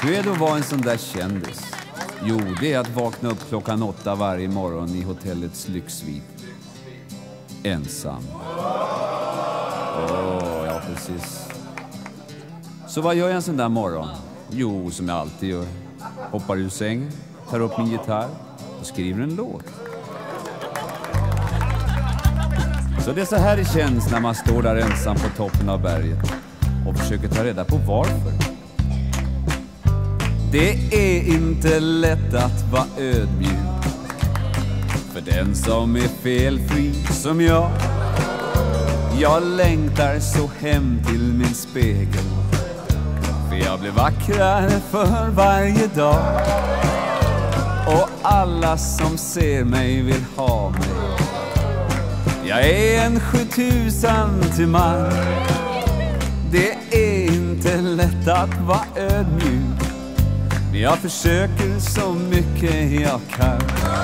Hur är det att vara en sån där kändis? Jo, det är att vakna upp 8:00 varje morgon i hotellets lyxsvit. Ensam. Ja, precis. Så vad gör jag en sån där morgon? Jo, som jag alltid gör. Hoppar ur sängen, tar upp min gitarr och skriver en låt. Så det är så här det känns när man står där ensam på toppen av berget och försöker ta reda på varför. Det är inte lätt att vara ödmjuk för den som är felfri som jag. Jag längtar så hem till min spegel, för jag blir vackrare för varje dag. Och alla som ser mig vill ha mig. Jag är en 7000 till man. Det är inte lätt att vara ödmjuk, men jag försöker så mycket jag kan.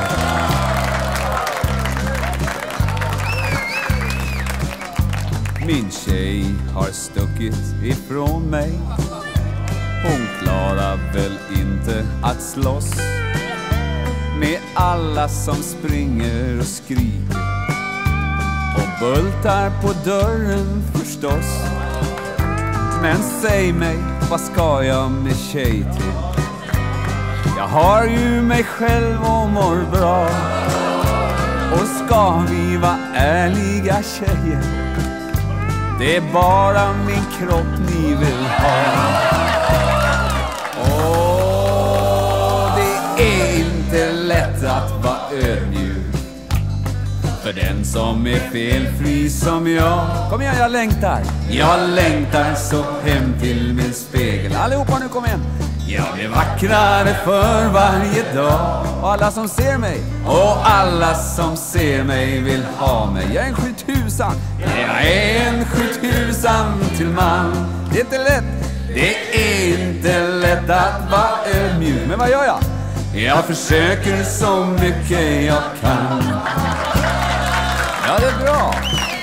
Min tjej har stuckit ifrån mig. Hon klarar väl inte att slåss med alla som springer och skriker och bultar på dörren förstås. Men säg mig, vad ska jag med tjej till? Jag har ju mig själv och mår bra. Och ska vi vara ärliga tjejer, det är bara min kropp ni vill ha. Det är inte lätt att vara ödmjuk för den som är felfri som jag. Kom igen, jag längtar. Jag längtar så hem till min spegel. Allihopa nu, kom igen. Jag blir vackrare för varje dag. Och alla som ser mig, och alla som ser mig vill ha mig. Jag är en 7000. Jag är en 7000 till man. Det är inte lätt. Det är inte lätt att vara ödmjuk. Men vad gör jag? Jag försöker så mycket jag kan. Ja, det är bra.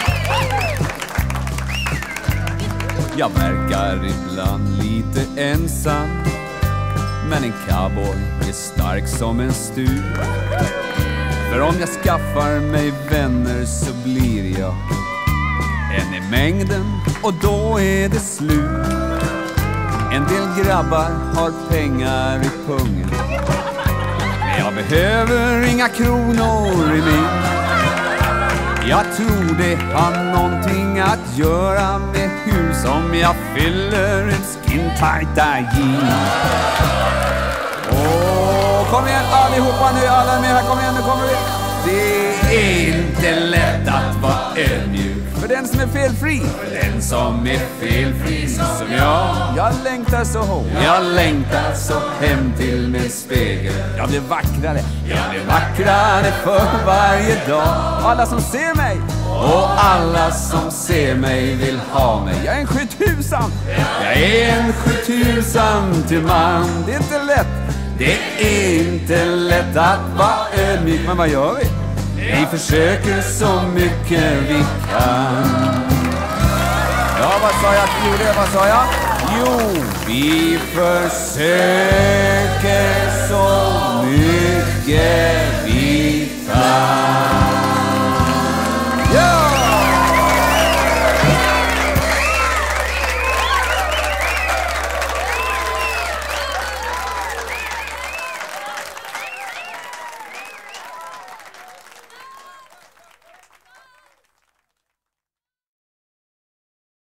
Jag verkar ibland lite ensam, men en cowboy är stark som en stu. För om jag skaffar mig vänner så blir jag en i mängden, och då är det slut. En del grabbar har pengar i pungen, men jag behöver inga kronor i min. Jag tror det har någonting att göra med hur som jag fyller en skin-tajta jeans. Kom igen allihopa nu, alla är med här, kom igen, nu kommer vi. Det är inte lätt att vara ödmjuk för den som är felfri. För den som är felfri som jag. Jag längtar så hårt. Jag längtar så hem till min spegel. Jag blir vackrare. Jag blir vackrare för varje dag. Alla som ser mig, och alla som ser mig vill ha mig. Jag är en 7000. Jag är en 7000 till man. Det är inte lätt. Det är inte lätt att vara ödmjuk, men vad gör vi? Vi försöker så mycket vi kan. Ja, vad sa jag? Vad sa jag? Jo, vi försöker så mycket vi kan.